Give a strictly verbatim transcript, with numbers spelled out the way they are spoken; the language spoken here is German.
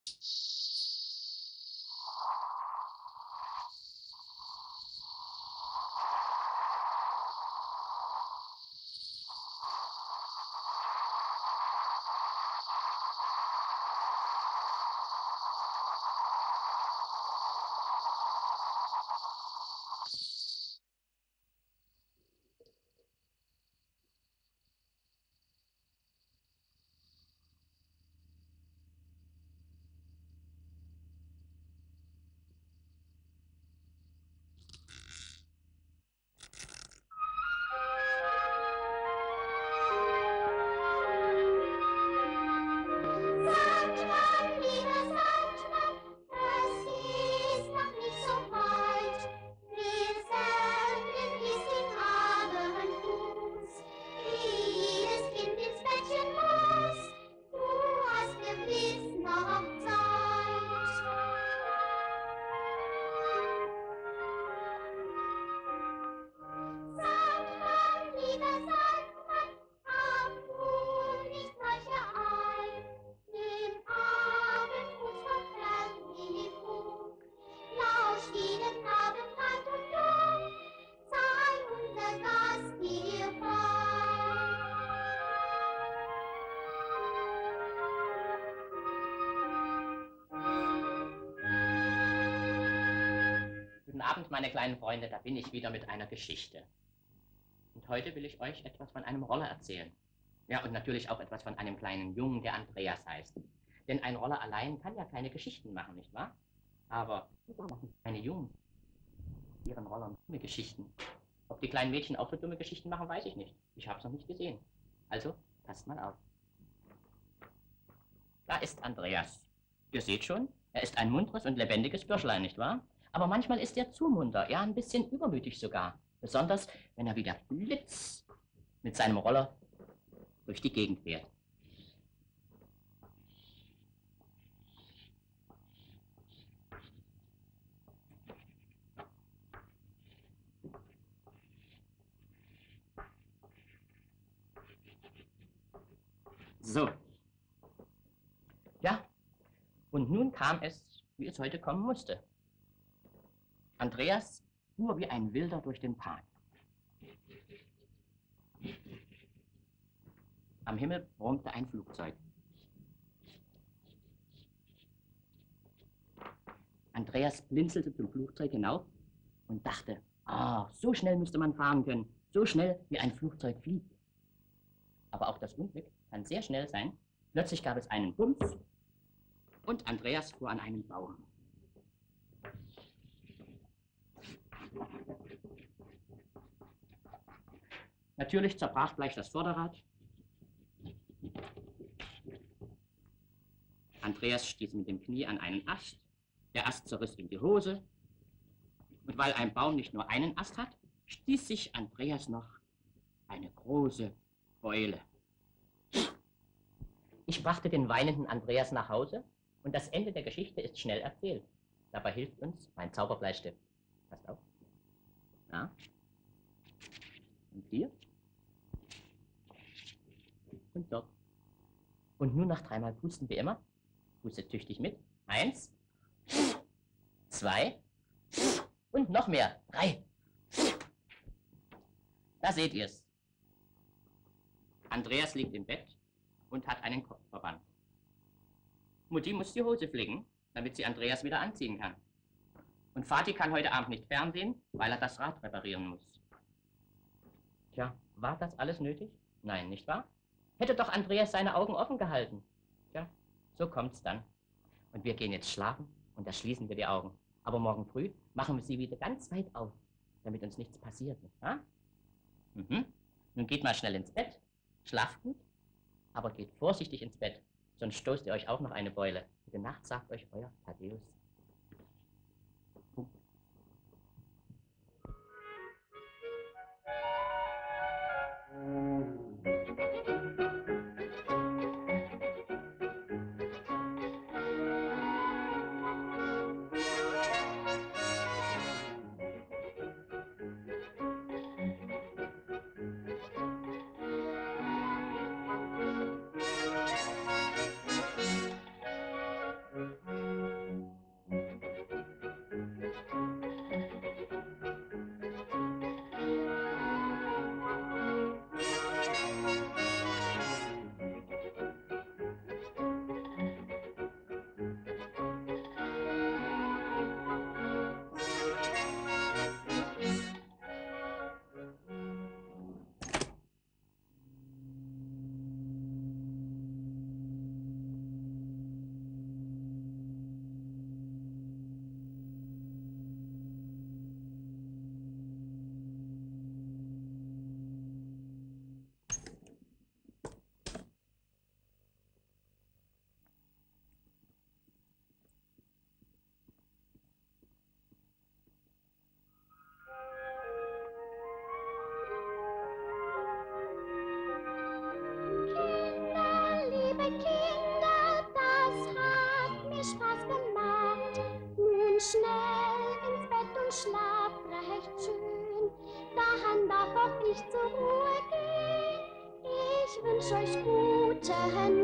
Guten Abend, meine kleinen Freunde, da bin ich wieder mit einer Geschichte. Und heute will ich euch etwas von einem Roller erzählen. Ja, und natürlich auch etwas von einem kleinen Jungen, der Andreas heißt. Denn ein Roller allein kann ja keine Geschichten machen, nicht wahr? Aber kleine Jungen, ihren Rollern dumme Geschichten. Ob die kleinen Mädchen auch so dumme Geschichten machen, weiß ich nicht. Ich habe es noch nicht gesehen. Also, passt mal auf. Da ist Andreas. Ihr seht schon, er ist ein munteres und lebendiges Bürschlein, nicht wahr? Aber manchmal ist er zu munter, ja, ein bisschen übermütig sogar. Besonders, wenn er wie der Blitz mit seinem Roller durch die Gegend fährt. So. Ja, und nun kam es, wie es heute kommen musste. Andreas fuhr wie ein Wilder durch den Park. Am Himmel brummte ein Flugzeug. Andreas blinzelte zum Flugzeug hinauf und dachte, ah, so schnell müsste man fahren können, so schnell wie ein Flugzeug fliegt. Aber auch das Unglück kann sehr schnell sein. Plötzlich gab es einen Bums und Andreas fuhr an einen Baum. Natürlich zerbrach gleich das Vorderrad. Andreas stieß mit dem Knie an einen Ast. Der Ast zerriss ihm die Hose. Und weil ein Baum nicht nur einen Ast hat, stieß sich Andreas noch eine große Beule. Ich brachte den weinenden Andreas nach Hause und das Ende der Geschichte ist schnell erzählt. Dabei hilft uns mein Zauberbleistift. Passt auf. Ja. Und hier. Und dort. Und nun noch dreimal pusten wie immer. Pustet tüchtig mit. Eins, zwei und noch mehr. Drei. Da seht ihr's. Andreas liegt im Bett und hat einen Kopfverband. Mutti muss die Hose flicken, damit sie Andreas wieder anziehen kann. Und Vati kann heute Abend nicht fernsehen, weil er das Rad reparieren muss. Tja, war das alles nötig? Nein, nicht wahr? Hätte doch Andreas seine Augen offen gehalten. Tja, so kommt's dann. Und wir gehen jetzt schlafen und da schließen wir die Augen. Aber morgen früh machen wir sie wieder ganz weit auf, damit uns nichts passiert, nicht wahr? Mhm. Nun geht mal schnell ins Bett, schlaft gut, aber geht vorsichtig ins Bett, sonst stoßt ihr euch auch noch eine Beule. Gute Nacht, sagt euch euer Thaddäus. wünsche euch gute Hände.